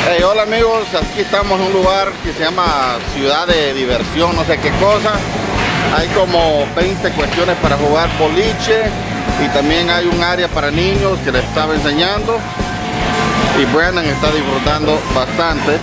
Hey, hola amigos, aquí estamos en un lugar que se llama Ciudad de Diversión, no sé qué cosa. Hay como 20 cuestiones para jugar boliche y también hay un área para niños que les estaba enseñando y Brandon está disfrutando bastante.